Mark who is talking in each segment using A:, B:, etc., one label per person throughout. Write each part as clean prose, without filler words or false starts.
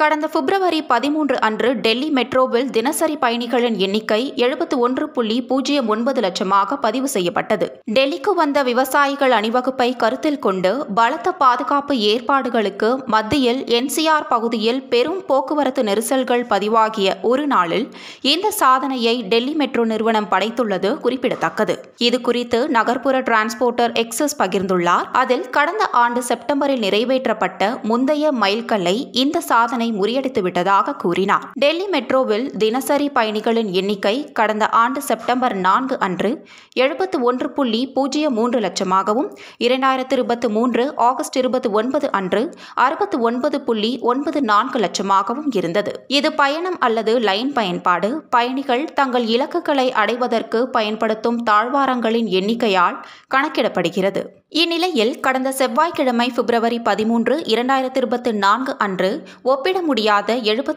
A: கடந்த பிப்ரவரி 13 அன்று டெல்லி மெட்ரோவில் தினசரி பயணிகளின் எண்ணிக்கை 71.09 லட்சமாக பதிவு செய்யப்பட்டது. டெல்லிக்கு வந்த விவசாயிகள் அணிவகுப்பை கருத்தில் கொண்டு பலத்த பாதுகாப்பு ஏற்பாடுகளுக்கு மத்தியில் NCR பகுதியில் பெரும் போக்குவரத்து நெரிசல்கள் பதிவாகிய ஒரு நாளில் இந்த சாதனையை டெல்லி மெட்ரோ நிறுவனம் படைத்துள்ளது குறிப்பிடத்தக்கது. இதுகுறித்து நகர்ப்புற டிரான்ஸ்போர்ட்டர் எக்ஸஸ் பகிர்ந்துள்ளார். அதில் கடந்த ஆண்டு செப்டம்பரில் நிறைவேற்றப்பட்ட முந்தைய மைல்கல்லை இந்த சாதனை முறியடித்துவிட்டதாக கூறினார். டெல்லி மெட்ரோவில் தினசரி பயணிகளின் எண்ணிக்கை கடந்த ஆண்டு செப்டம்பர் 4 அன்று 71.03 லட்சமாகவும் 2023 ஆகஸ்ட் 29 அன்று 69.94 லட்சமாகவும் இருந்தது. இது பயணம் அல்லது லைன் பயன்பாடு, பயணிகள் தங்கள் இலக்குகளை அடைவதற்கு பயன்படுத்தும் தாழ்வாரங்களின் எண்ணிக்கையால் கணக்கிடப்படுகிறது. இந்நிலையில் கடந்த செவ்வாய்க்கிழமை பிப்ரவரி 13, 2024 அன்று ஒப்பிட முடியாத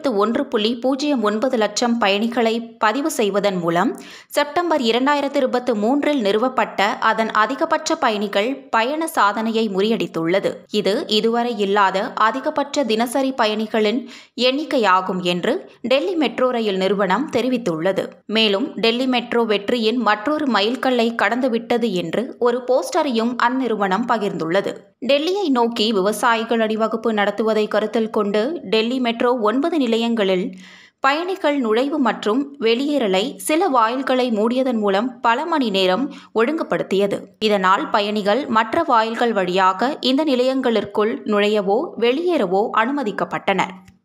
A: 71.09 லட்சம் பயணிகளை பதிவு செய்வதன் மூலம் செப்டம்பர் 2023 நிறுவப்பட்ட அதன் அதிகபட்ச பயணிகள் பயண சாதனையை முறியடித்துள்ளது. இது இதுவரை இல்லாத அதிகபட்ச தினசரி பயணிகளின் எண்ணிக்கையாகும் என்று டெல்லி மெட்ரோ ரயில் நிறுவனம் தெரிவித்துள்ளது. மேலும் டெல்லி மெட்ரோ வெற்றியின் மற்றொரு மைல்கல்லை கடந்துவிட்டது என்று ஒரு போஸ்டரையும் அந்நிறுவனம் பகிர்ந்துள்ளது. டெல்லியை நோக்கி விவசாயிகள் அணிவகுப்பு நடத்துவதை கருத்தில் கொண்டு டெல்லி மெட்ரோ 9 நிலையங்களில் பயணிகள் நுழைவு மற்றும் வெளியேறலை சில வாயில்களை மூடியதன் மூலம் பல மணி நேரம் ஒழுங்குபடுத்தியது. இதனால் பயணிகள் மற்ற வாயில்கள் வழியாக இந்த நிலையங்களிற்குள் நுழையவோ வெளியேறவோ அனுமதிக்கப்பட்டனர்.